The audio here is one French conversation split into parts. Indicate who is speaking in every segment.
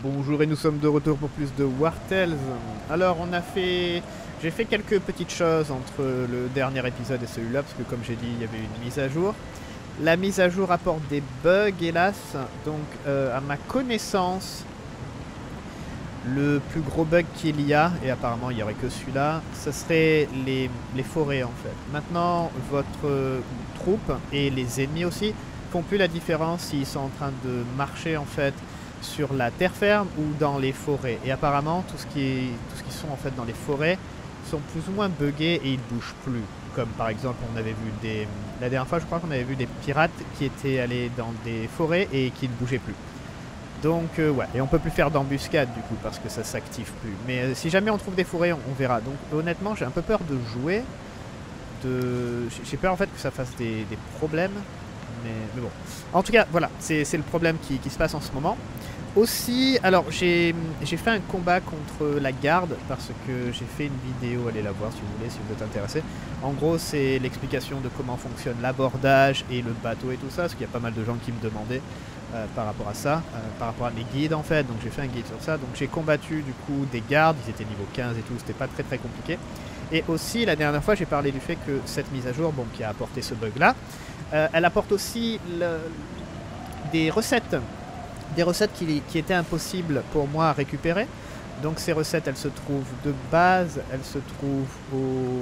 Speaker 1: Bonjour et nous sommes de retour pour plus de War Tales. Alors j'ai fait quelques petites choses entre le dernier épisode et celui-là parce que comme j'ai dit il y avait une mise à jour. La mise à jour apporte des bugs hélas, donc à ma connaissance le plus gros bug qu'il y a, et apparemment il n'y aurait que celui-là, ce serait les forêts en fait. Maintenant votre troupe et les ennemis aussi font plus la différence s'ils sont en train de marcher en fait sur la terre ferme ou dans les forêts. Et apparemment tout ce qui sont en fait dans les forêts sont plus ou moins buggés et ils bougent plus. Comme par exemple on avait vu la dernière fois je crois qu'on avait vu des pirates qui étaient allés dans des forêts et qui ne bougeaient plus. Donc ouais, et on peut plus faire d'embuscade du coup parce que ça s'active plus. Mais si jamais on trouve des forêts, on verra. Donc honnêtement, j'ai un peu peur de jouer. J'ai peur en fait que ça fasse des problèmes. Mais bon. En tout cas, voilà, c'est le problème qui se passe en ce moment. Aussi, alors j'ai fait un combat contre la garde parce que j'ai fait une vidéo, allez la voir si vous voulez, si vous êtes intéressé. En gros, c'est l'explication de comment fonctionne l'abordage et le bateau et tout ça, parce qu'il y a pas mal de gens qui me demandaient par rapport à ça, par rapport à mes guides en fait. Donc j'ai fait un guide sur ça. Donc j'ai combattu du coup des gardes, ils étaient niveau 15 et tout, c'était pas très compliqué. Et aussi, la dernière fois, j'ai parlé du fait que cette mise à jour, bon, qui a apporté ce bug là, elle apporte aussi des recettes qui étaient impossibles pour moi à récupérer. Donc ces recettes, elles se trouvent de base, elles se trouvent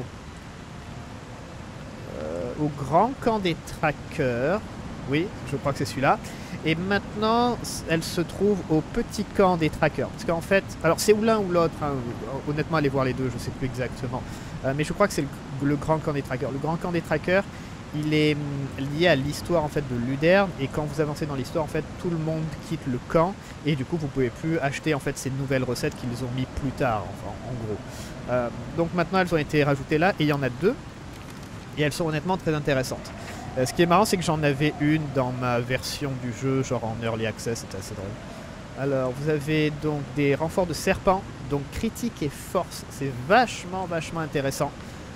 Speaker 1: au grand camp des trackers. Oui, je crois que c'est celui-là. Et maintenant, elles se trouvent au petit camp des trackers. Parce qu'en fait, alors c'est ou l'un ou l'autre, hein. Honnêtement, allez voir les deux, je ne sais plus exactement. Mais je crois que c'est le grand camp des trackers. Le grand camp des trackers, il est lié à l'histoire en fait de Luderne, et quand vous avancez dans l'histoire en fait tout le monde quitte le camp et du coup vous pouvez plus acheter en fait ces nouvelles recettes qu'ils ont mis plus tard en gros. Donc maintenant elles ont été rajoutées là et il y en a deux et elles sont honnêtement très intéressantes. Ce qui est marrant c'est que j'en avais une dans ma version du jeu genre en early access, c'était assez drôle. Alors vous avez donc des renforts de serpents, donc critique et force, c'est vachement intéressant.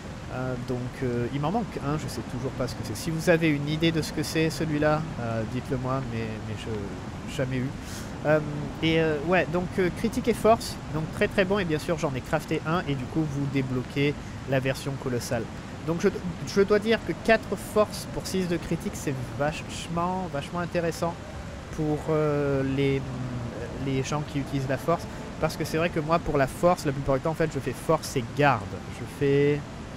Speaker 1: Il m'en manque un, je sais toujours pas ce que c'est. Si vous avez une idée de ce que c'est celui-là, dites-le moi, mais je jamais eu. Ouais, donc critique et force, donc très bon, et bien sûr j'en ai crafté un, et du coup vous débloquez la version colossale. Donc je dois dire que 4 forces pour 6 de critique, c'est vachement intéressant pour les gens qui utilisent la force, parce que c'est vrai que moi pour la force, la plupart du temps en fait je fais force et garde. Je fais...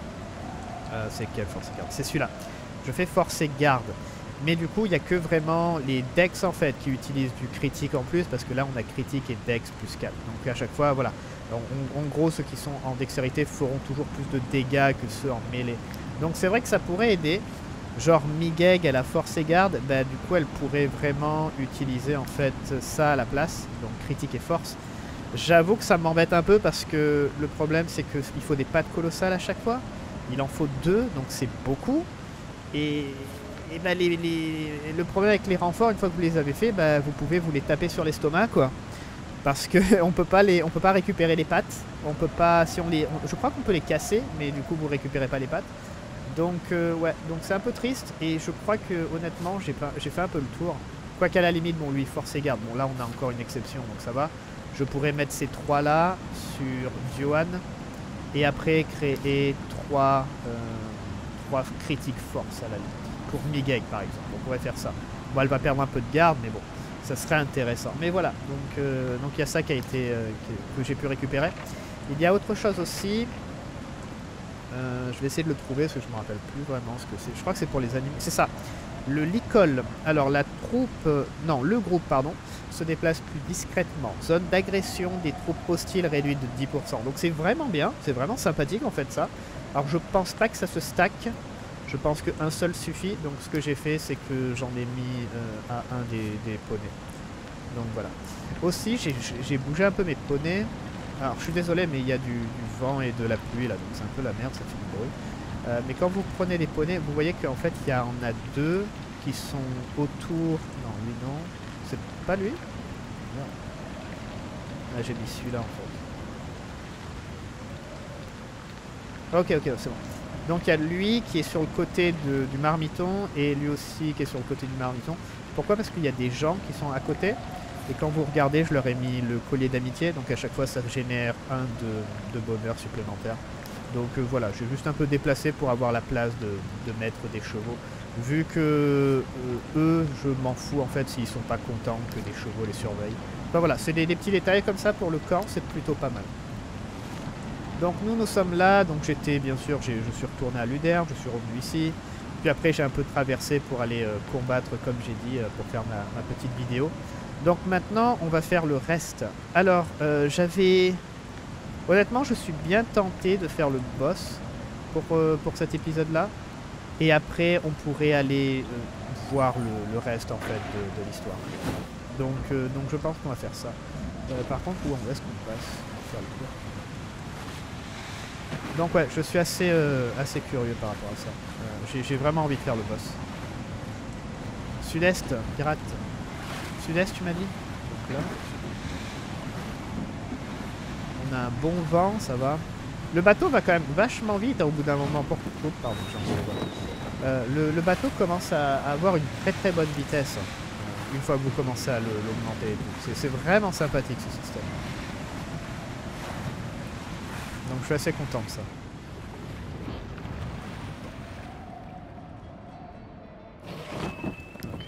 Speaker 1: c'est quelle force et garde? C'est celui-là. Je fais force et garde. Mais du coup, il n'y a que vraiment les dex en fait qui utilisent du critique en plus, parce que là on a critique et dex plus 4. Donc à chaque fois, voilà. En gros, ceux qui sont en dextérité feront toujours plus de dégâts que ceux en mêlée. Donc c'est vrai que ça pourrait aider. Genre Migeg, elle a force et garde, bah du coup elle pourrait vraiment utiliser en fait ça à la place. Donc critique et force. J'avoue que ça m'embête un peu parce que le problème c'est qu'il faut des pattes colossales à chaque fois. Il en faut 2, donc c'est beaucoup. Et bah le problème avec les renforts, une fois que vous les avez fait, bah vous pouvez vous les taper sur l'estomac quoi. Parce que on peut pas récupérer les pattes. On peut pas, si on les, je crois qu'on peut les casser, mais du coup vous récupérez pas les pattes. Donc ouais, donc c'est un peu triste. Et je crois que honnêtement, j'ai fait un peu le tour. Quoi qu'à la limite, bon lui force et garde. Bon là on a encore une exception, donc ça va. Je pourrais mettre ces 3 là sur Johan. Et après créer 3 critiques force à la limite. Pour Migeg par exemple. On pourrait faire ça. Bon, elle va perdre un peu de garde, mais bon, ça serait intéressant. Mais voilà, donc il y a ça qui a été que j'ai pu récupérer. Il y a autre chose aussi. Je vais essayer de le trouver parce que je me rappelle plus vraiment ce que c'est. Je crois que c'est pour les animaux. C'est ça. Le licol. Alors la troupe, non, le groupe pardon, se déplace plus discrètement. Zone d'agression des troupes hostiles réduite de 10%. Donc c'est vraiment bien, c'est vraiment sympathique en fait ça. Alors je pense pas que ça se stack. Je pense qu'un seul suffit. Donc ce que j'ai fait c'est que j'en ai mis à un des poneys. Donc voilà. Aussi j'ai bougé un peu mes poneys. Alors je suis désolé mais il y a du vent et de la pluie là. Donc c'est un peu la merde, ça fait du bruit. Mais quand vous prenez les poneys, vous voyez qu'en fait il y en a 2 qui sont autour. Non, lui non. C'est pas lui? Non. Ah, j'ai mis celui-là en fait. Ok, c'est bon. Donc il y a lui qui est sur le côté du marmiton et lui aussi qui est sur le côté du marmiton. Pourquoi? Parce qu'il y a des gens qui sont à côté Et quand vous regardez, je leur ai mis le collier d'amitié, donc à chaque fois ça génère un de bonheur supplémentaire. Donc voilà, j'ai juste un peu déplacé pour avoir la place de mettre des chevaux. Vu que eux, je m'en fous en fait s'ils sont pas contents que des chevaux les surveillent. Enfin voilà, c'est des petits détails comme ça pour le camp, c'est plutôt pas mal. Donc nous sommes là, donc j'étais bien sûr, je suis retourné à Luderm, je suis revenu ici. Puis après j'ai un peu traversé pour aller combattre comme j'ai dit, pour faire ma petite vidéo. Donc maintenant on va faire le reste. Alors honnêtement je suis bien tenté de faire le boss pour cet épisode là. Et après on pourrait aller voir le reste en fait de l'histoire. Donc je pense qu'on va faire ça. Par contre où est-ce qu'on passe pour faire le tour? Donc ouais, je suis assez curieux par rapport à ça. J'ai vraiment envie de faire le boss. Sud-Est, pirate. Sud-Est, tu m'as dit? Donc là. On a un bon vent, ça va. Le bateau va quand même vachement vite au bout d'un moment. Pardon, le bateau commence à avoir une très bonne vitesse. Une fois que vous commencez à l'augmenter et tout. C'est vraiment sympathique ce système. Donc je suis assez content de ça. Ok,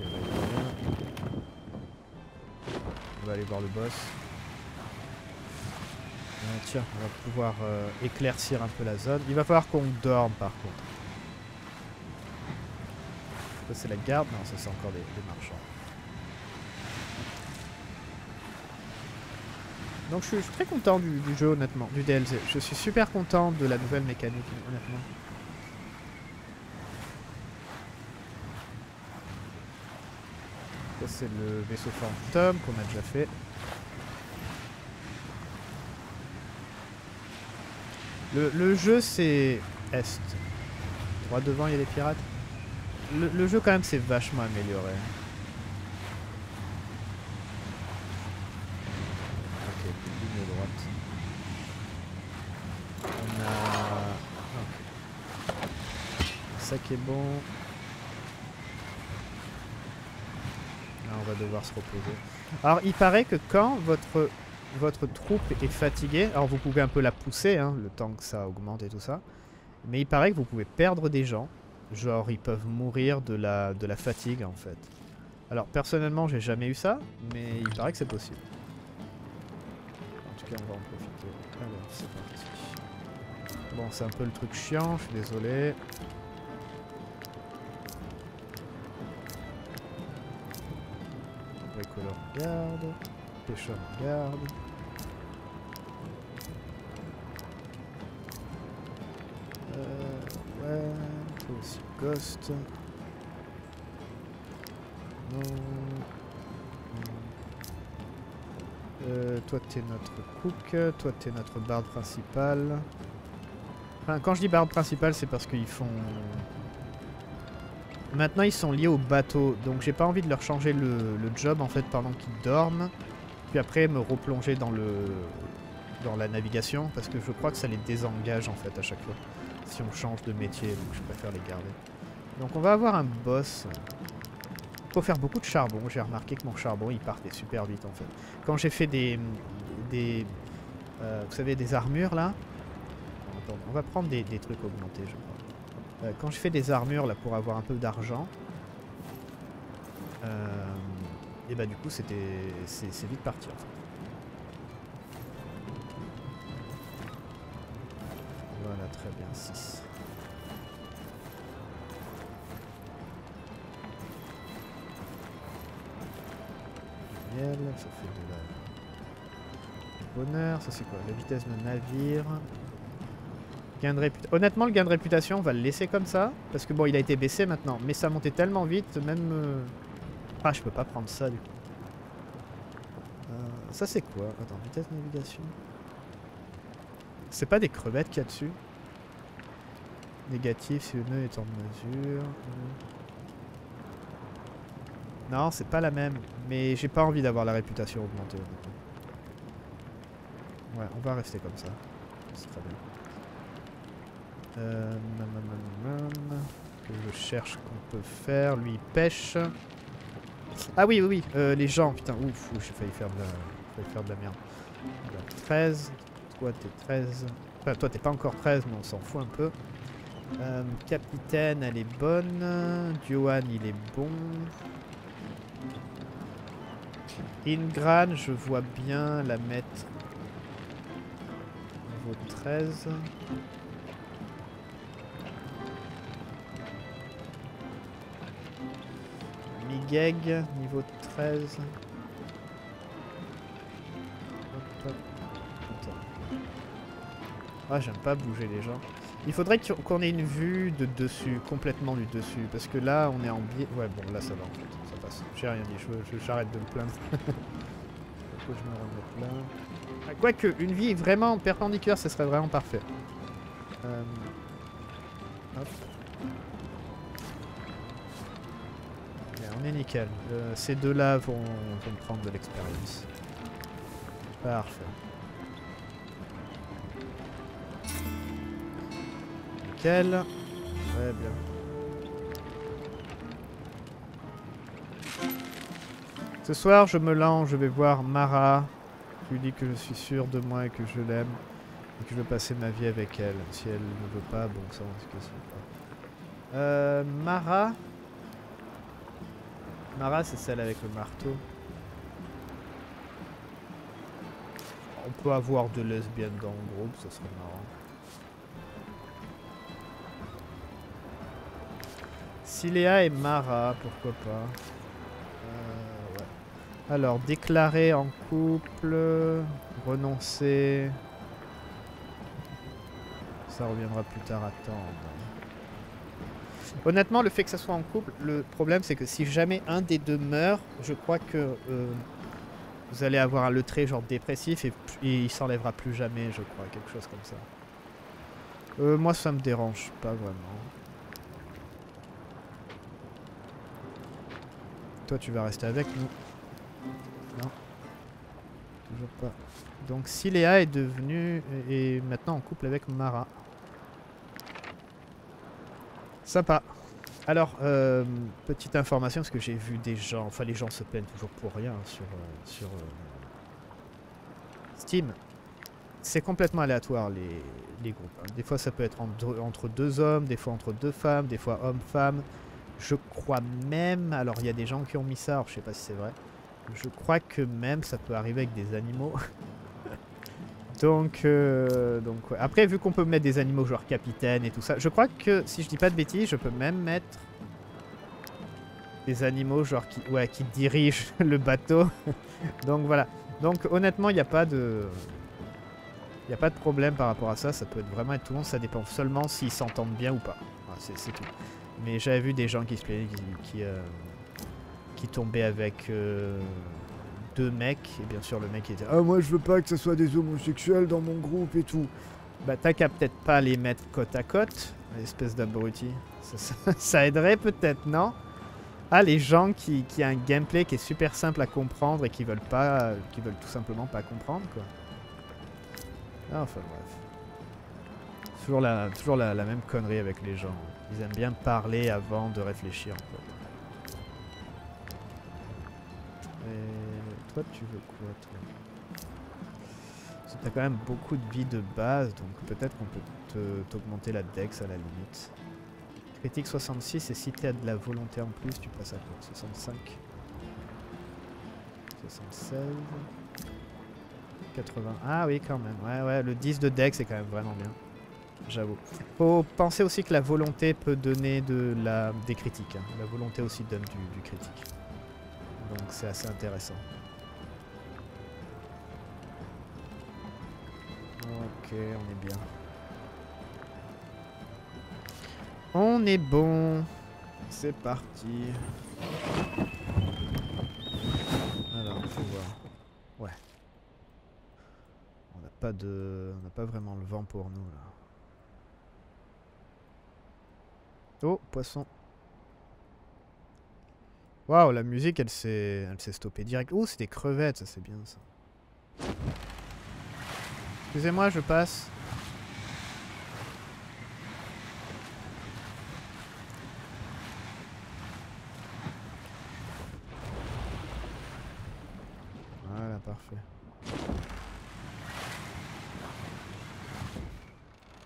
Speaker 1: on va aller voir le boss. Tiens, on va pouvoir éclaircir un peu la zone. Il va falloir qu'on dorme par contre. Ça c'est la garde. Non, ça c'est encore des marchands. Donc je suis très content du jeu honnêtement, du DLC. Je suis super content de la nouvelle mécanique honnêtement. Ça c'est le vaisseau fantôme qu'on a déjà fait. Le jeu c'est Est. Droit devant il y a des pirates. Le jeu quand même c'est vachement amélioré. Ça qui est bon. Là, on va devoir se reposer. Alors, il paraît que quand votre troupe est fatiguée, alors vous pouvez un peu la pousser, hein, le temps que ça augmente et tout ça, mais il paraît que vous pouvez perdre des gens. Genre, ils peuvent mourir de la fatigue, en fait. Alors, personnellement, j'ai jamais eu ça, mais il paraît que c'est possible. En tout cas, on va en profiter. Alors, c'est parti. Bon, c'est un peu le truc chiant, je suis désolé. Bricoleur garde, pêcheur garde. Ouais, toi aussi ghost. Non. Toi t'es notre cook, toi t'es notre barde principal. Enfin, quand je dis barde principal, c'est parce qu'ils font... Maintenant ils sont liés au bateau, donc j'ai pas envie de leur changer le job en fait pendant qu'ils dorment. Puis après me replonger dans la navigation, parce que je crois que ça les désengage en fait à chaque fois. Si on change de métier, donc je préfère les garder. Donc on va avoir un boss. Faut faire beaucoup de charbon, j'ai remarqué que mon charbon il partait super vite en fait. Quand j'ai fait vous savez des armures là. Attends, on va prendre des trucs augmentés je crois. Quand je fais des armures là pour avoir un peu d'argent, et bah du coup c'est vite parti en fait. Voilà, très bien, 6. Miel, ça fait du bonheur, ça c'est quoi? La vitesse de navire. Gain de honnêtement, le gain de réputation, on va le laisser comme ça. Parce que bon, il a été baissé maintenant. Mais ça montait tellement vite, même... Ah, je peux pas prendre ça du coup. Ça c'est quoi? Attends, vitesse de navigation. C'est pas des crevettes qu'il y a dessus? Négatif si le nœud est en mesure. Non, c'est pas la même. Mais j'ai pas envie d'avoir la réputation augmentée. Ouais, on va rester comme ça. C'est très bien. Que je cherche qu'on peut faire. Lui, il pêche. Ah oui, oui, oui, les gens, putain, ouf, j'ai failli faire de la merde. Alors, 13, toi t'es 13. Enfin, toi t'es pas encore 13, mais on s'en fout un peu. Capitaine, elle est bonne. Johan, il est bon. Ingran, je vois bien la mettre niveau 13. Migeg, niveau 13. Hop, hop. Putain. Ah, j'aime pas bouger les gens. Il faudrait qu'on ait une vue de dessus, complètement du dessus. Parce que là, on est en biais. Ouais, bon, là, ça va en fait. Ça passe. J'ai rien dit. J'arrête de me plaindre. Pourquoi je me remets là? Ah, quoique, une vie vraiment perpendiculaire, ce serait vraiment parfait. Hop. Bien, on est nickel. Ces deux-là vont prendre de l'expérience. Parfait. Nickel. Ouais, bien. Ce soir, je me lance, je vais voir Mara. Je lui dis que je suis sûr de moi et que je l'aime. Et que je veux passer ma vie avec elle. Si elle ne veut pas, bon, ça, on se casse pas. Mara. Mara, c'est celle avec le marteau. On peut avoir deux lesbiennes dans le groupe, ça serait marrant. Siléa et Mara, pourquoi pas. Ouais. Alors, déclarer en couple, renoncer. Ça reviendra plus tard à attendre. Honnêtement, le fait que ça soit en couple, le problème c'est que si jamais un des deux meurt, je crois que vous allez avoir le trait genre dépressif et il s'enlèvera plus jamais, je crois, quelque chose comme ça. Moi ça me dérange pas vraiment. Toi tu vas rester avec nous? Non. Toujours pas. Donc Siléa est devenue est maintenant en couple avec Mara. Sympa. Alors, petite information, parce que j'ai vu des gens, enfin les gens se plaignent toujours pour rien sur Steam. C'est complètement aléatoire les groupes. Hein. Des fois ça peut être entre deux hommes, des fois entre deux femmes, des fois hommes-femmes. Je crois même, alors il y a des gens qui ont mis ça, alors je sais pas si c'est vrai. Je crois que même ça peut arriver avec des animaux. Donc ouais. Après, vu qu'on peut mettre des animaux genre capitaine et tout ça, je crois que, si je dis pas de bêtises, je peux même mettre des animaux genre qui dirigent le bateau. Donc voilà. Donc honnêtement, il n'y a pas de... Il n'y a pas de problème par rapport à ça. Ça peut vraiment être tout le monde. Ça dépend seulement s'ils s'entendent bien ou pas. Voilà, c'est tout. Mais j'avais vu des gens qui se plaignaient, qui tombaient avec... deux mecs, et bien sûr le mec était ah moi je veux pas que ce soit des homosexuels dans mon groupe et tout. Bah t'as qu'à peut-être pas les mettre côte à côte, espèce d'abruti. Ça aiderait peut-être, non? Ah, les gens qui a un gameplay qui est super simple à comprendre et qui veulent tout simplement pas comprendre quoi. Ah, enfin bref. Toujours la même connerie avec les gens. Ils aiment bien parler avant de réfléchir en fait. Et toi, tu veux quoi, toi? Parce que t'as quand même beaucoup de vie de base, donc peut-être qu'on peut t'augmenter la dex à la limite. Critique 66, et si t'as de la volonté en plus, tu passes à quoi? 65. 76. 80. Ah oui, quand même. Ouais, le 10 de dex, c'est quand même vraiment bien. J'avoue. Faut penser aussi que la volonté peut donner des critiques. Hein. La volonté aussi donne du critique. Donc c'est assez intéressant. Ok, on est bien. On est bon. C'est parti. Alors, faut voir. Ouais. On n'a pas vraiment le vent pour nous là. Oh, poisson. Waouh, la musique, elle s'est stoppée direct. Oh, c'est des crevettes, ça c'est bien ça. Excusez-moi, je passe.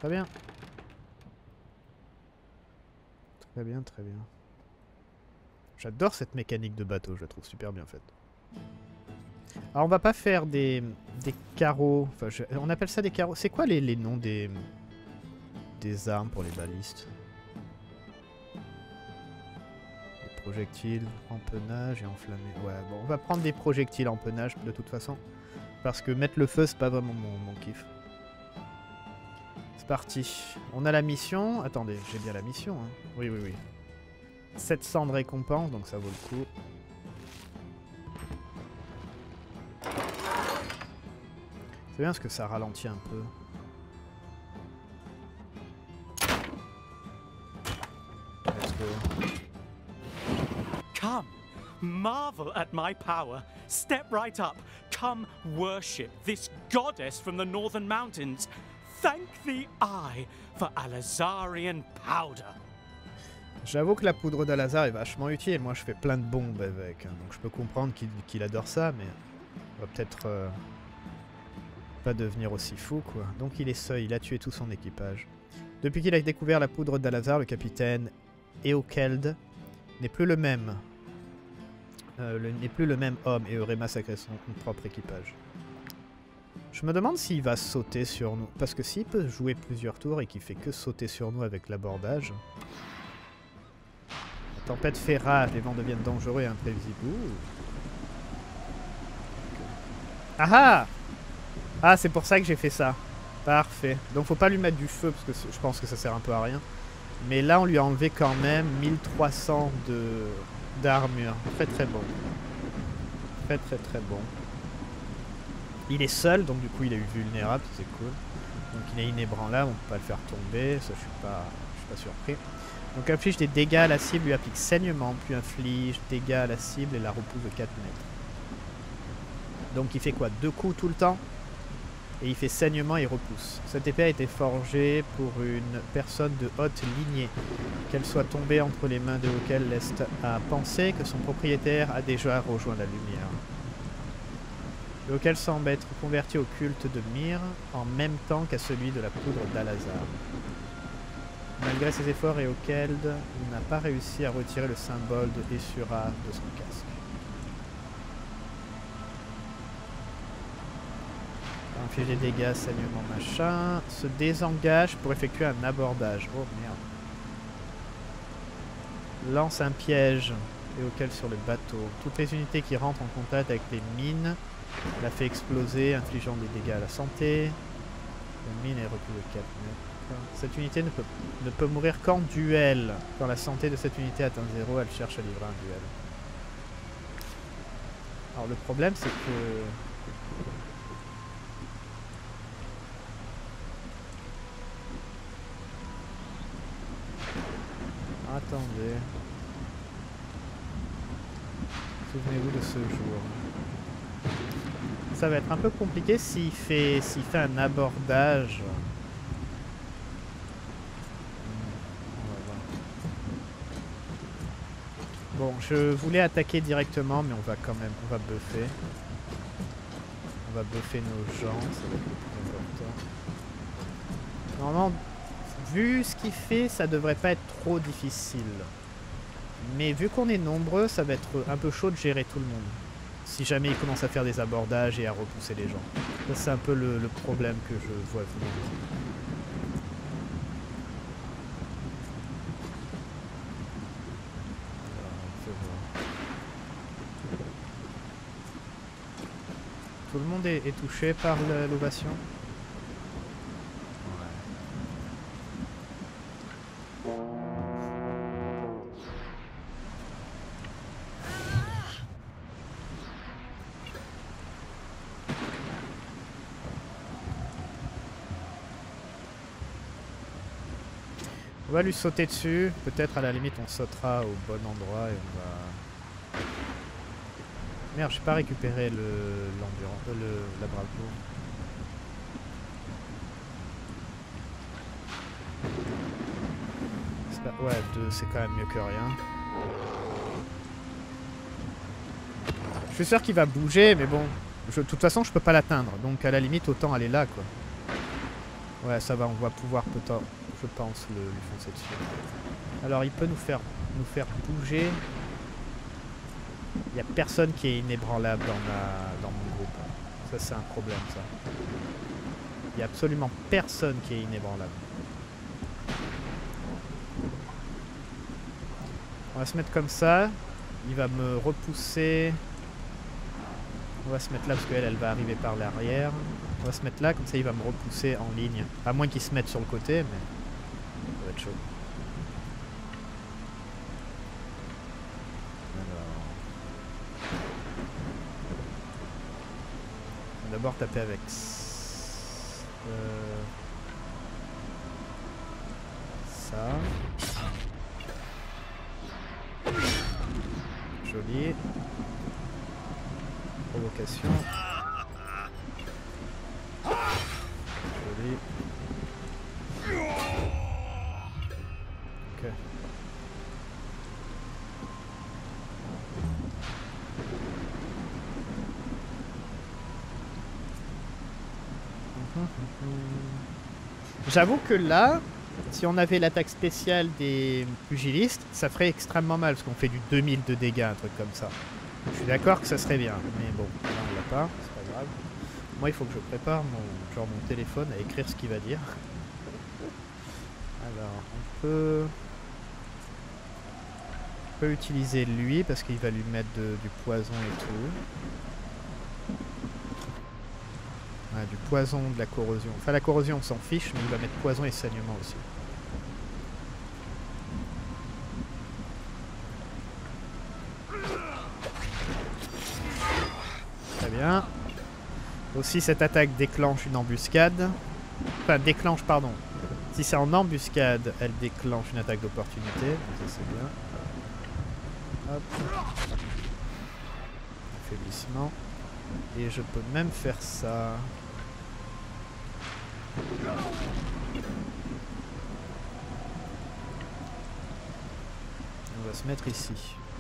Speaker 1: Très bien. Très bien, très bien. J'adore cette mécanique de bateau, je la trouve super bien faite. Alors on va pas faire des carreaux, enfin on appelle ça des carreaux. C'est quoi les noms des armes pour les balistes? Des projectiles, empennage et enflammé. Ouais, bon, on va prendre des projectiles empennage de toute façon. Parce que mettre le feu, c'est pas vraiment mon kiff. C'est parti. On a la mission. Attendez, j'ai bien la mission. Hein. Oui, oui, oui. 700 de récompense, donc ça vaut le coup. C'est bien parce que ça ralentit un peu. Let's go.
Speaker 2: Come, marvel at my power. Step right up. Come worship this goddess from the northern mountains. Thank the eye for Alazarian powder.
Speaker 1: J'avoue que la poudre d'Alazar est vachement utile. Moi, je fais plein de bombes avec. Hein, donc je peux comprendre qu'il adore ça, mais on va peut-être pas devenir aussi fou, quoi. Donc il est seul, il a tué tout son équipage. Depuis qu'il a découvert la poudre d'Alazar, le capitaine Eokeld n'est plus le même. N'est plus le même homme et aurait massacré son propre équipage. Je me demande s'il va sauter sur nous. Parce que s'il peut jouer plusieurs tours et qu'il fait que sauter sur nous avec l'abordage... La tempête fait rage, les vents deviennent dangereux et imprévisibles. Ah ah! Ah, c'est pour ça que j'ai fait ça. Parfait. Donc faut pas lui mettre du feu, parce que je pense que ça sert un peu à rien. Mais là, on lui a enlevé quand même 1300 d'armure. Très très bon. Très très très bon. Il est seul, donc du coup il est vulnérable, c'est cool. Donc il est inébranlable, on peut pas le faire tomber, ça je suis pas surpris. Donc inflige des dégâts à la cible, lui applique saignement, puis inflige dégâts à la cible et la repousse de 4 mètres. Donc il fait quoi? 2 coups tout le temps? Et il fait saignement et repousse. Cette épée a été forgée pour une personne de haute lignée. Qu'elle soit tombée entre les mains de Eokeld laisse à penser que son propriétaire a déjà rejoint la lumière. Eokeld semble être converti au culte de Myr en même temps qu'à celui de la poudre d'Alazar. Malgré ses efforts, Eokeld n'a pas réussi à retirer le symbole de Essura de son casque. Inflige des dégâts, saignement, machin. Se désengage pour effectuer un abordage. Oh merde. Lance un piège Eokeld sur le bateau. Toutes les unités qui rentrent en contact avec les mines la fait exploser, infligeant des dégâts à la santé. La mine est repoussée de 4 mètres. Cette unité ne peut mourir qu'en duel. Quand la santé de cette unité atteint 0, elle cherche à livrer un duel. Alors le problème c'est que... Attendez. Souvenez-vous de ce jour. Ça va être un peu compliqué s'il fait un abordage. Bon, je voulais attaquer directement, mais on va quand même, on va buffer. On va buffer nos gens, ça va être le plus important. Normalement, vu ce qu'il fait, ça devrait pas être trop difficile. Mais vu qu'on est nombreux, ça va être un peu chaud de gérer tout le monde. Si jamais il commence à faire des abordages et à repousser les gens. Ça, c'est un peu le problème que je vois venir. Tout le monde est touché par l'ovation. On va lui sauter dessus. Peut-être à la limite on sautera au bon endroit et on va... Merde, j'ai pas récupéré la bravoure. Ouais, 2 c'est quand même mieux que rien. Je suis sûr qu'il va bouger, mais bon. De toute façon, je peux pas l'atteindre. Donc à la limite, autant aller là, quoi. Ouais, ça va, on va pouvoir peut-être, je pense, lui foncer dessus. Alors, il peut nous faire bouger. Il n'y a personne qui est inébranlable dans mon groupe. Ça, c'est un problème, ça. Il n'y a absolument personne qui est inébranlable. On va se mettre comme ça. Il va me repousser. On va se mettre là parce qu'elle, elle va arriver par l'arrière. On va se mettre là, comme ça il va me repousser en ligne. À moins qu'il se mette sur le côté, mais ça va être chaud. Alors... On va d'abord taper avec... ça. Joli. Provocation. Joli. Ok. J'avoue que là, si on avait l'attaque spéciale des pugilistes, ça ferait extrêmement mal parce qu'on fait du 2000 de dégâts, un truc comme ça. Je suis d'accord que ça serait bien, mais bon, là on l'a pas, c'est pas grave. Moi il faut que je prépare mon téléphone à écrire ce qu'il va dire. Alors, on peut utiliser lui parce qu'il va lui mettre du poison et tout. Ouais, du poison, de la corrosion. Enfin la corrosion on s'en fiche, mais il va mettre poison et saignement aussi. Très bien. Aussi cette attaque déclenche une embuscade. Enfin déclenche, pardon. Si c'est en embuscade, elle déclenche une attaque d'opportunité. Ça c'est bien. Hop. Affaiblissement. Et je peux même faire ça. On va se mettre ici.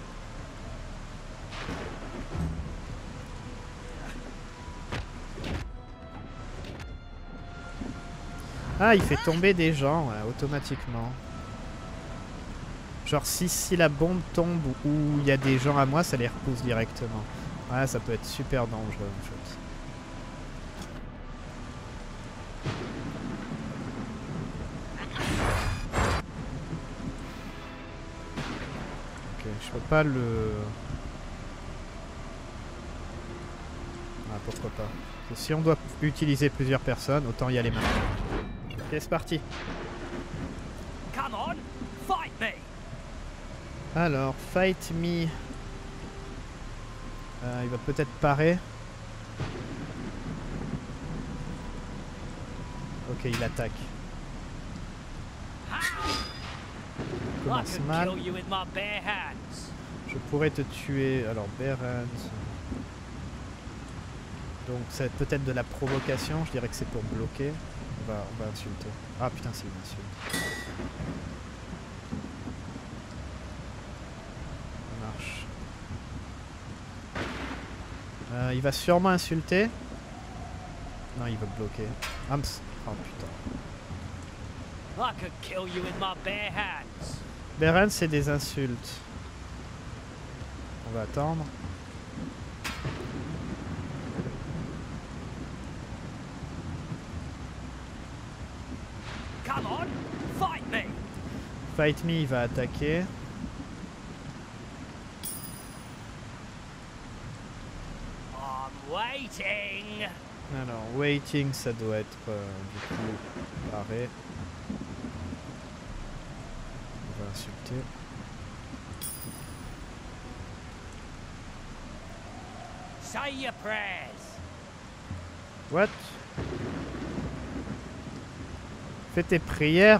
Speaker 1: Ah, il fait tomber des gens automatiquement. Genre si la bombe tombe où il y a des gens à moi, ça les repousse directement. Ouais, ça peut être super dangereux en fait. Ok, je peux pas le... Ah, pourquoi pas. Parce que si on doit utiliser plusieurs personnes, autant y aller maintenant. Ok, c'est parti.
Speaker 2: Come on, fight me.
Speaker 1: Alors, fight me. Il va peut-être parer. Ok, il attaque. Il commence mal. Je pourrais te tuer. Alors, bare hands. Donc, c'est peut-être de la provocation. Je dirais que c'est pour bloquer. On va insulter. Ah putain, c'est une insulte. Ça marche. Il va sûrement insulter. Non, il va bloquer. Oh putain. Bare hands, c'est des insultes. On va attendre.
Speaker 2: Come on, fight me.
Speaker 1: Fight me, il va attaquer.
Speaker 2: I'm waiting.
Speaker 1: Alors, waiting, ça doit être du coup paré. On va insulter.
Speaker 2: Say your prayers.
Speaker 1: What? Fais tes prières.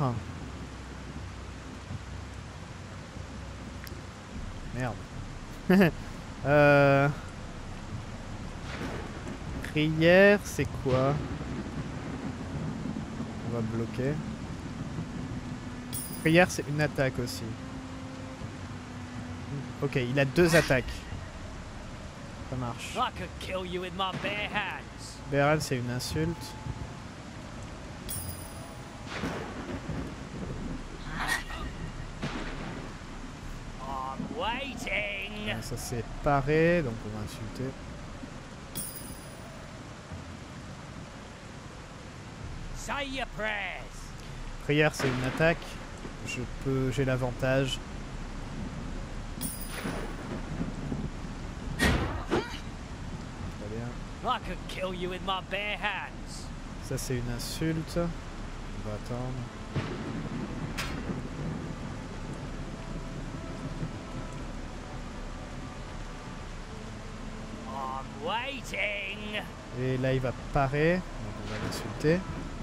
Speaker 1: Merde. Prière, c'est quoi? On va bloquer. Prière, c'est une attaque aussi. Ok, il a 2 attaques. Ça marche.
Speaker 2: Bare
Speaker 1: hands, c'est une insulte. Ça c'est paré, donc on va insulter.
Speaker 3: Say your prayers.
Speaker 1: Prière c'est une attaque. J'ai l'avantage. Très bien.
Speaker 3: I could kill you with my bare hands.
Speaker 1: Ça c'est une insulte. On va attendre.
Speaker 3: I'm waiting.
Speaker 1: Et là il va parer. Donc on va l'insulter.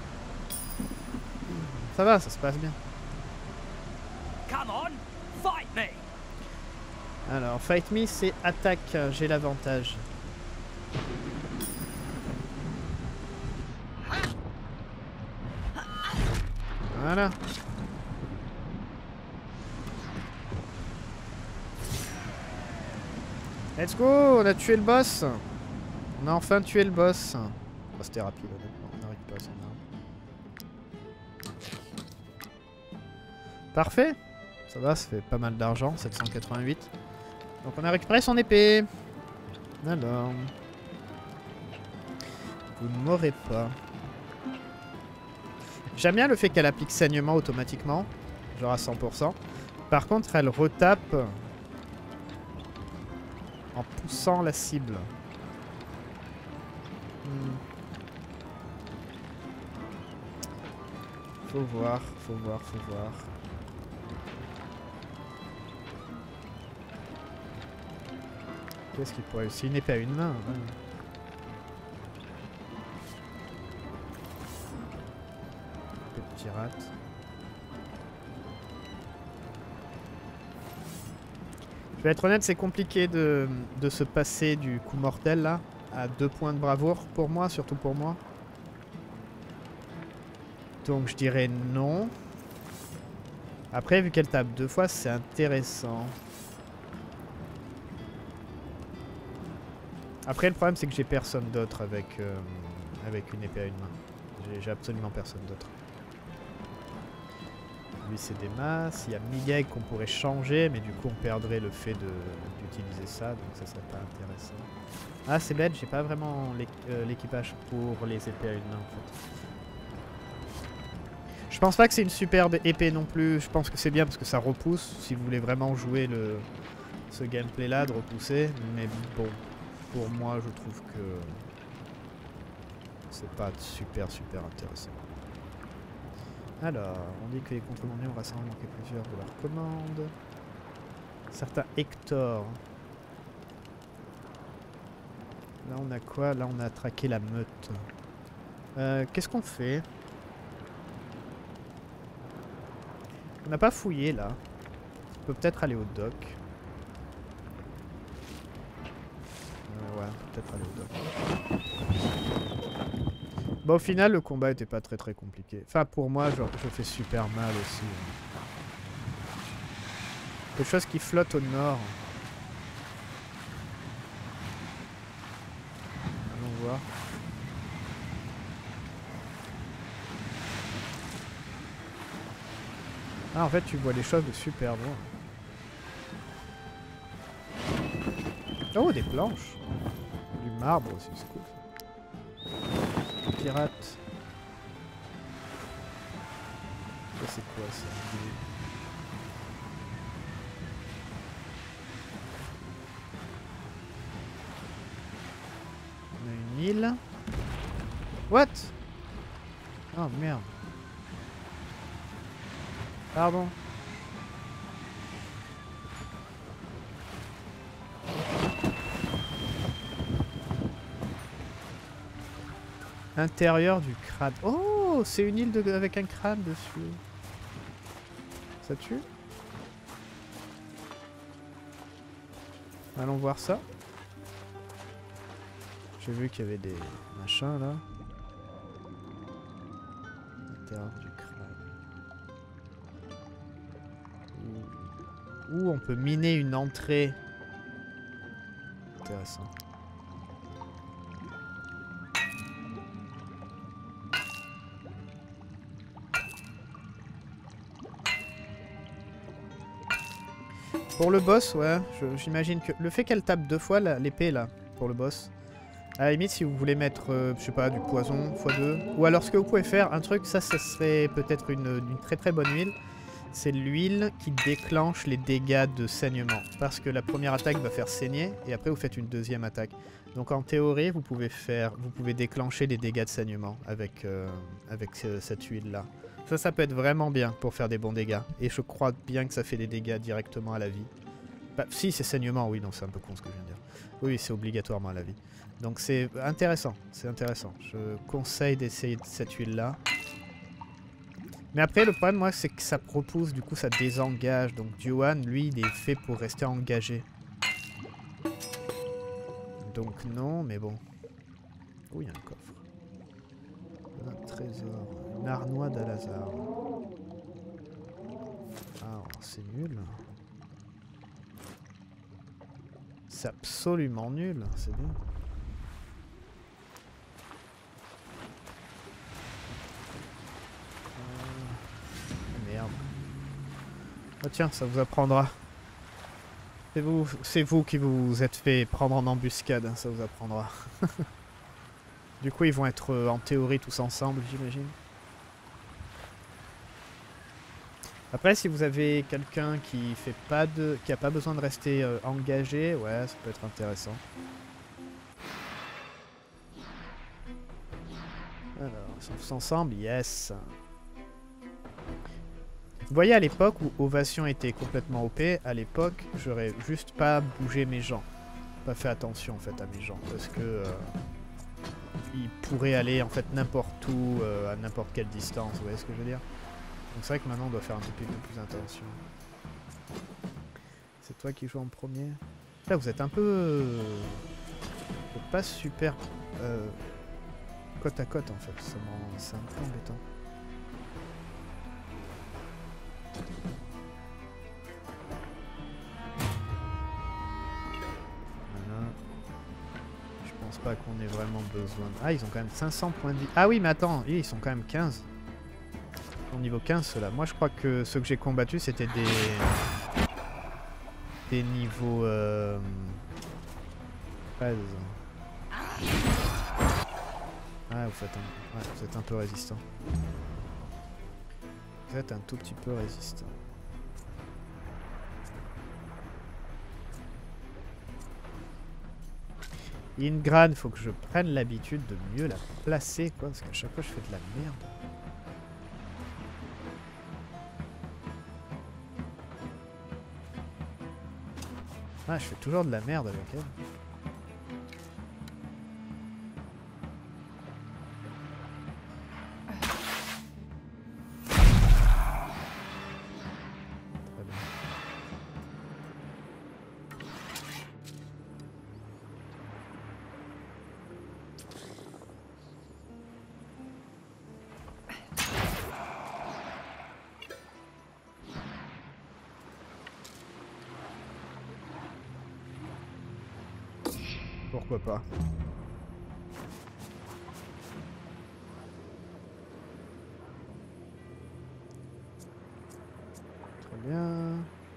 Speaker 1: Ça va, ça se passe bien.
Speaker 3: Come on, fight me.
Speaker 1: Alors, fight me, c'est attaque. J'ai l'avantage. Voilà. Let's go, on a tué le boss. On a enfin tué le boss. Oh, c'était rapide, honnêtement. On a récupéré son arme. Parfait. Ça va, ça fait pas mal d'argent, 788. Donc on a récupéré son épée. Alors. Vous ne m'aurez pas. J'aime bien le fait qu'elle applique saignement automatiquement. Genre à 100%. Par contre, elle retape en poussant la cible. Faut voir, faut voir, faut voir. Qu'est-ce qu'il pourrait... C'est une épée à une main. Ouais. Épée de pirate. Je vais être honnête, c'est compliqué de se passer du coup mortel là à 2 points de bravoure pour moi, surtout pour moi. Donc je dirais non. Après, vu qu'elle tape 2 fois, c'est intéressant. Après, le problème, c'est que j'ai personne d'autre avec une épée à une main. J'ai absolument personne d'autre. Lui, c'est des masses. Il y a Miguel qu'on pourrait changer, mais du coup, on perdrait le fait d'utiliser ça, donc ça serait pas intéressant. Ah, c'est bête, j'ai pas vraiment l'équipage pour les épées à une main, en fait. Je pense pas que c'est une superbe épée non plus. Je pense que c'est bien parce que ça repousse. Si vous voulez vraiment jouer ce gameplay là, de repousser. Mais bon, pour moi, je trouve que c'est pas super intéressant. Alors, on dit que les contrebandiers ont récemment manqué plusieurs de leurs commandes. Certains Hector. Là, on a quoi? Là, on a traqué la meute. Qu'est-ce qu'on fait? On n'a pas fouillé là. On peut peut-être aller au dock. Ouais, peut-être aller au dock. Bon, au final, le combat était pas très compliqué. Enfin, pour moi, genre, je fais super mal aussi. Quelque chose qui flotte au nord. Allons voir. Ah, en fait, tu vois les choses de super loin. Oh, des planches. Du marbre aussi, c'est cool. Pirate. Ça, c'est quoi, ça? On a une île. What? Oh, merde. Pardon. Intérieur du crâne. Oh, c'est une île avec un crâne dessus. Ça tue? Allons voir ça. J'ai vu qu'il y avait des machins là. Intérieur du crâne. Ouh, on peut miner une entrée. Intéressant. Pour le boss, ouais, j'imagine que... Le fait qu'elle tape 2 fois l'épée, là, pour le boss... À la limite, si vous voulez mettre, je sais pas, du poison x2... Ou alors, ce que vous pouvez faire, un truc, ça serait peut-être une très très bonne huile. C'est l'huile qui déclenche les dégâts de saignement. Parce que la première attaque va faire saigner, et après vous faites une deuxième attaque. Donc en théorie, vous pouvez déclencher des dégâts de saignement avec cette huile-là. Ça peut être vraiment bien pour faire des bons dégâts. Et je crois bien que ça fait des dégâts directement à la vie. Bah, si, c'est saignement, oui, non, c'est un peu con ce que je viens de dire. Oui, c'est obligatoirement à la vie. Donc c'est intéressant, c'est intéressant. Je conseille d'essayer cette huile-là. Mais après, le problème, moi, c'est que ça repousse, du coup, ça désengage. Donc Duan, lui, il est fait pour rester engagé. Donc non, mais bon. Oh, il y a un coffre. Un trésor. Une arnoie d'Alazar. Ah, c'est nul. C'est absolument nul, c'est bien. Merde. Oh tiens, ça vous apprendra. C'est vous qui vous êtes fait prendre en embuscade, hein, ça vous apprendra. Du coup, ils vont être en théorie tous ensemble, j'imagine. Après, si vous avez quelqu'un qui a pas besoin de rester engagé, ouais, ça peut être intéressant. Alors, ils sont tous ensemble, yes. Vous voyez, à l'époque où Ovation était complètement OP, à l'époque, j'aurais juste pas bougé mes gens. Pas fait attention, en fait, à mes gens. Parce que... ils pourraient aller, en fait, n'importe où, à n'importe quelle distance. Vous voyez ce que je veux dire? Donc c'est vrai que maintenant, on doit faire un petit peu plus attention. C'est toi qui joues en premier? Là, vous êtes un peu... pas super... côte à côte, en fait. C'est un peu embêtant. Voilà. Je pense pas qu'on ait vraiment besoin de... Ah, ils ont quand même 500 points de vie. Ah oui, mais attends, ils sont quand même 15. Au niveau 15, ceux-là. Moi, je crois que ceux que j'ai combattus, c'était des niveaux... 13. Ah, vous êtes un peu résistant. Vous êtes un tout petit peu résistant. Ingrad, faut que je prenne l'habitude de mieux la placer, quoi, parce qu'à chaque fois je fais de la merde. Ah, je fais toujours de la merde avec elle. Très bien. Pourquoi pas. Très bien.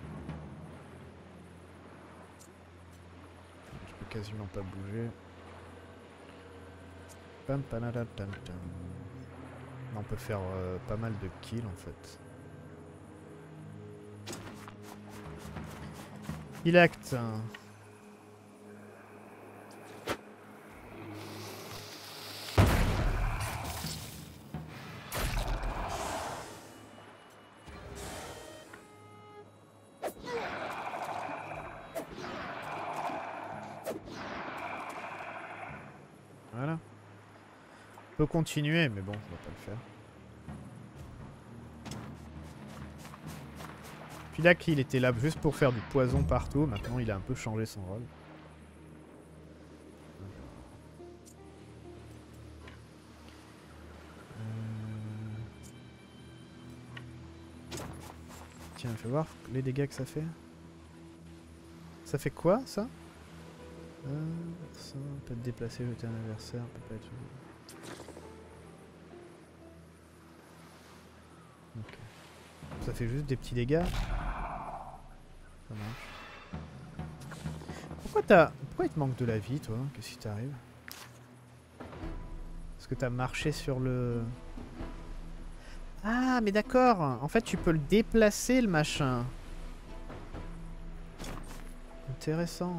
Speaker 1: Je peux quasiment pas bouger. Pam panada tam tam. On peut faire pas mal de kills en fait. Il acte. Voilà. On peut continuer, mais bon, on va pas le faire. Puis là, il était là juste pour faire du poison partout. Maintenant, il a un peu changé son rôle. Tiens, fais voir les dégâts que ça fait. Ça fait quoi, ça? Ça peut être déplacé, jeter un adversaire, peut pas être... Ok. Ça fait juste des petits dégâts. Ça marche. Pourquoi il te manque de la vie, toi? Qu'est-ce qui t'arrive? Parce que t'as marché sur le... Ah, mais d'accord. En fait, tu peux le déplacer, le machin. Intéressant.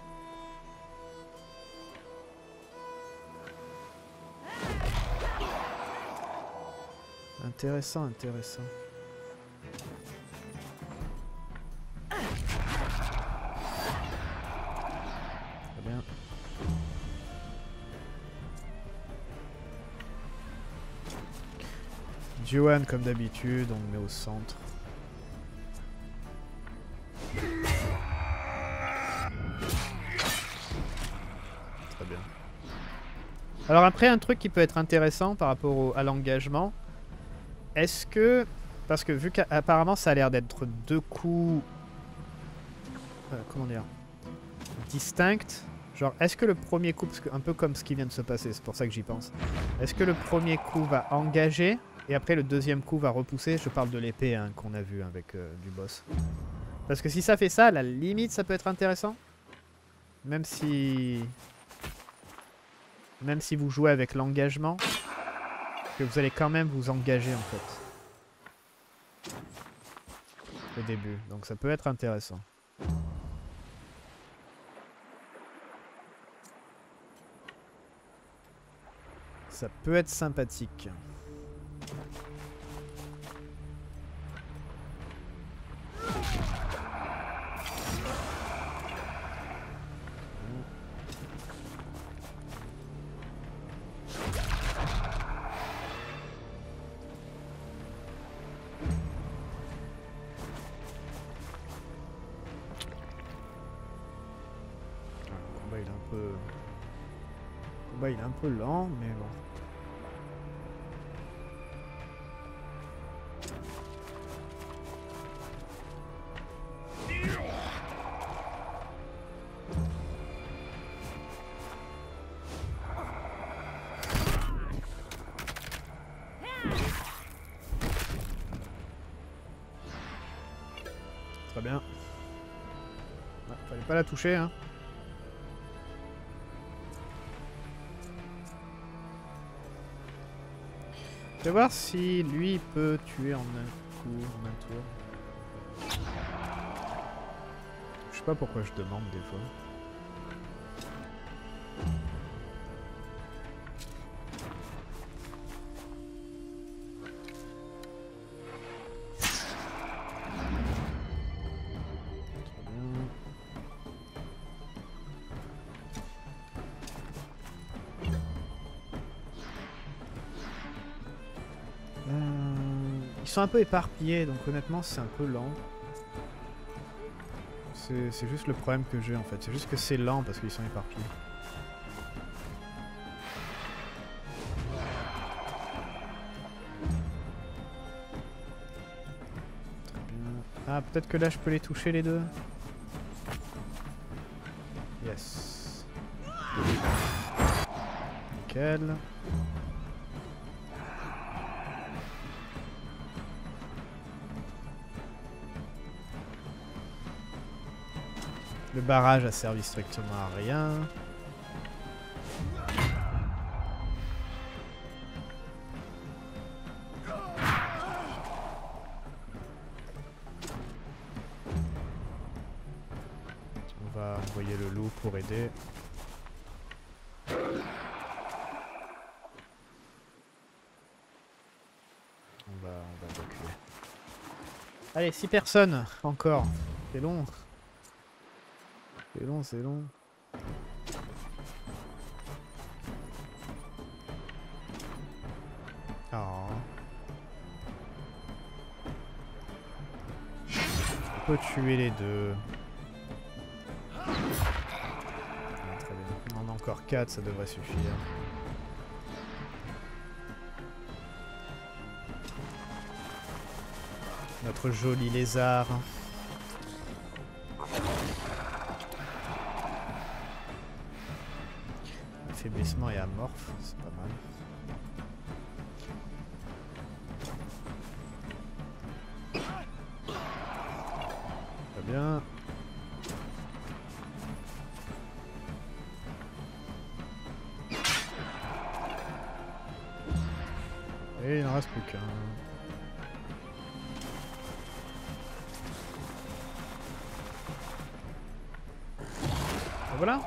Speaker 1: Intéressant, intéressant. Très bien. Johan, comme d'habitude, on le met au centre. Très bien. Alors après, un truc qui peut être intéressant par rapport à l'engagement, est-ce que... Parce que vu qu'apparemment ça a l'air d'être deux coups... comment dire, distincts. Genre, est-ce que le premier coup, parce que un peu comme ce qui vient de se passer, c'est pour ça que j'y pense. Est-ce que le premier coup va engager et après le deuxième coup va repousser? Je parle de l'épée hein, qu'on a vu avec du boss. Parce que si ça fait ça, à la limite, ça peut être intéressant. Même si vous jouez avec l'engagement, que vous allez quand même vous engager en fait. Au début. Donc ça peut être intéressant. Ça peut être sympathique. Le combat il est un peu lent, mais bon. Très bien. Ouais, fallait pas la toucher, hein. Je vais voir si lui peut tuer en un coup, en un tour. Je sais pas pourquoi je demande des fois. Ils sont un peu éparpillés, donc honnêtement c'est un peu lent. C'est juste le problème que j'ai en fait. C'est juste que c'est lent parce qu'ils sont éparpillés. Très bien. Ah, peut-être que là je peux les toucher les deux. Yes. Nickel. Le barrage a servi strictement à rien. On va envoyer le loup pour aider. On va reculer. Allez, 6 personnes encore. C'est long. C'est long, c'est long. Oh. On peut tuer les deux. Ah, très bien. On en a encore 4, ça devrait suffire. Notre joli lézard. Affaiblissement et amorphe, c'est pas mal. Très bien. Et il n'en reste plus qu'un. Et voilà.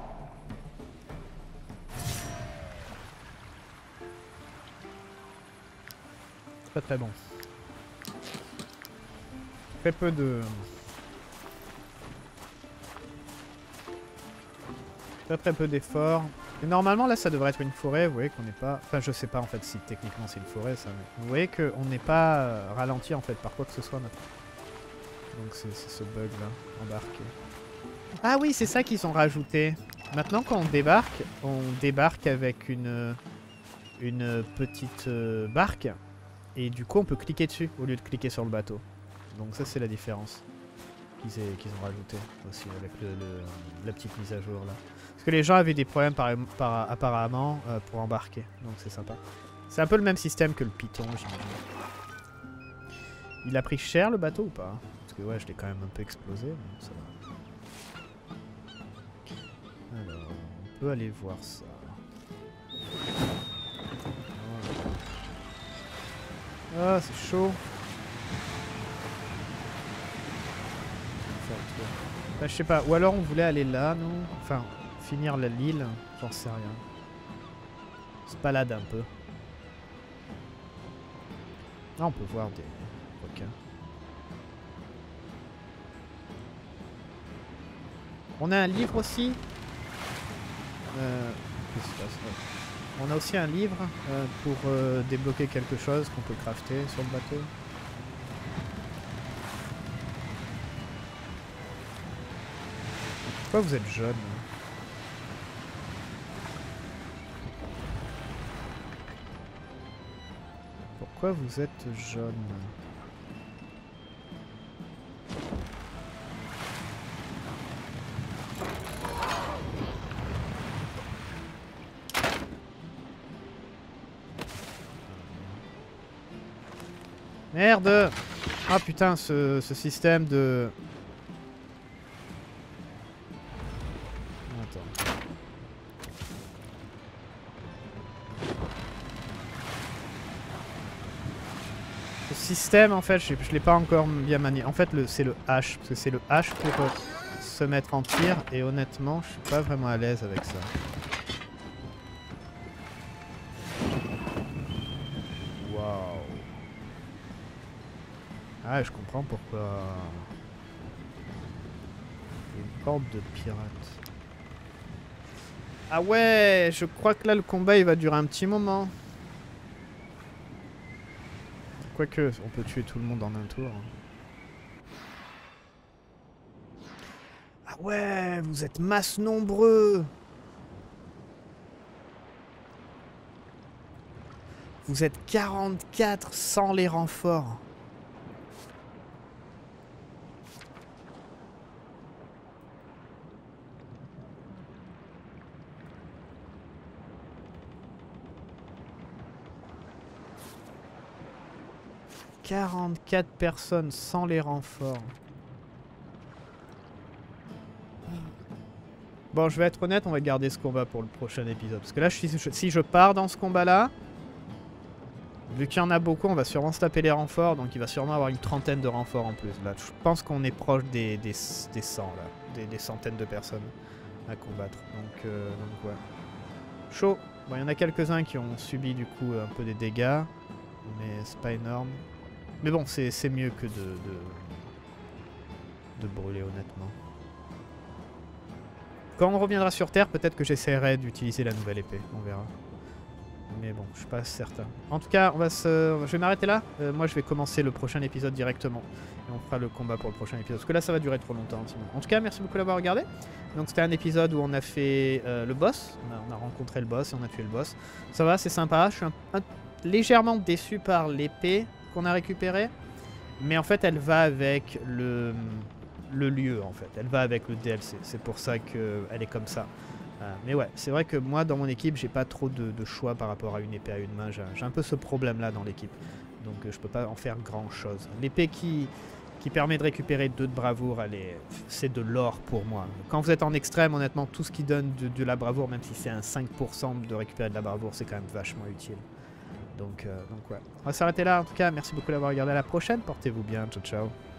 Speaker 1: Très très bon. Très peu de... Très peu d'efforts. Et normalement là ça devrait être une forêt, vous voyez qu'on n'est pas... Enfin je sais pas en fait si techniquement c'est une forêt ça, mais vous voyez qu'on n'est pas ralenti en fait par quoi que ce soit maintenant. Donc c'est ce bug là, embarqué. Ah oui c'est ça qu'ils ont rajouté. Maintenant quand on débarque avec une petite barque. Et du coup on peut cliquer dessus au lieu de cliquer sur le bateau. Donc ça c'est la différence qu'ils ont rajouté aussi avec la petite mise à jour là. Parce que les gens avaient des problèmes apparemment pour embarquer. Donc c'est sympa. C'est un peu le même système que le Python j'imagine. Il a pris cher le bateau ou pas? Parce que ouais je l'ai quand même un peu explosé. Donc ça va. Alors on peut aller voir ça. Ah, c'est chaud. Bah, je sais pas. Ou alors on voulait aller là, nous. Enfin, finir l'île. J'en sais rien. On se balade un peu. Là, on peut voir des requins. On a un livre aussi. Qu'est-ce qui se passe? On a aussi un livre pour débloquer quelque chose qu'on peut crafter sur le bateau. Pourquoi vous êtes jaune? Pourquoi vous êtes jaune? Merde! Ah putain, ce système de... Attends. Ce système, en fait, je l'ai pas encore bien manié. En fait, c'est le H, parce que c'est le H pour se mettre en tir, et honnêtement, je suis pas vraiment à l'aise avec ça. Ah, je comprends pourquoi. Une bande de pirates. Ah ouais, je crois que là le combat il va durer un petit moment. Quoique, on peut tuer tout le monde en un tour. Ah ouais, vous êtes masse nombreux. Vous êtes 44 sans les renforts. « 44 personnes sans les renforts. » Bon, je vais être honnête, on va garder ce combat pour le prochain épisode. Parce que là, si je pars dans ce combat-là, vu qu'il y en a beaucoup, on va sûrement se taper les renforts. Donc il va sûrement avoir une trentaine de renforts en plus. Là, je pense qu'on est proche des 100, là. Des centaines de personnes à combattre. Donc ouais. Chaud. Bon, il y en a quelques-uns qui ont subi du coup un peu des dégâts. Mais c'est pas énorme. Mais bon, c'est mieux que de brûler, honnêtement. Quand on reviendra sur Terre, peut-être que j'essaierai d'utiliser la nouvelle épée. On verra. Mais bon, je suis pas certain. En tout cas, je vais m'arrêter là. Moi, je vais commencer le prochain épisode directement. Et on fera le combat pour le prochain épisode. Parce que là, ça va durer trop longtemps. Sinon. En tout cas, merci beaucoup d'avoir regardé. Donc, c'était un épisode où on a fait le boss. On a rencontré le boss et on a tué le boss. Ça va, c'est sympa. Je suis légèrement déçu par l'épée qu'on a récupérée. Mais en fait, elle va avec le lieu, en fait. Elle va avec le DLC. C'est pour ça qu'elle est comme ça. Mais ouais, c'est vrai que moi, dans mon équipe, j'ai pas trop de choix par rapport à une épée à une main. J'ai un peu ce problème-là dans l'équipe. Donc je peux pas en faire grand-chose. L'épée qui permet de récupérer 2 de bravoure, c'est de l'or pour moi. Quand vous êtes en extrême, honnêtement, tout ce qui donne de la bravoure, même si c'est un 5% de récupérer de la bravoure, c'est quand même vachement utile. Donc ouais. On va s'arrêter là en tout cas. Merci beaucoup d'avoir regardé. À la prochaine. Portez-vous bien. Ciao, ciao.